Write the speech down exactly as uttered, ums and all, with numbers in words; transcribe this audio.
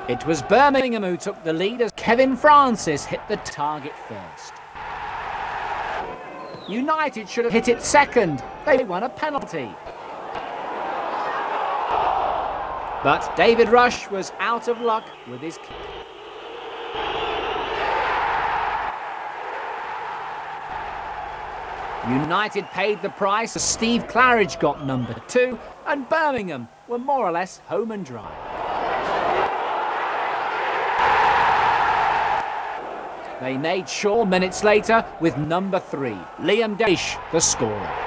It was Birmingham who took the lead as Kevin Francis hit the target first. United should have hit it second. They won a penalty. But David Rush was out of luck with his kick. United paid the price as Steve Claridge got number two, and Birmingham were more or less home and dry. They made sure minutes later with number three, Daish, the scorer.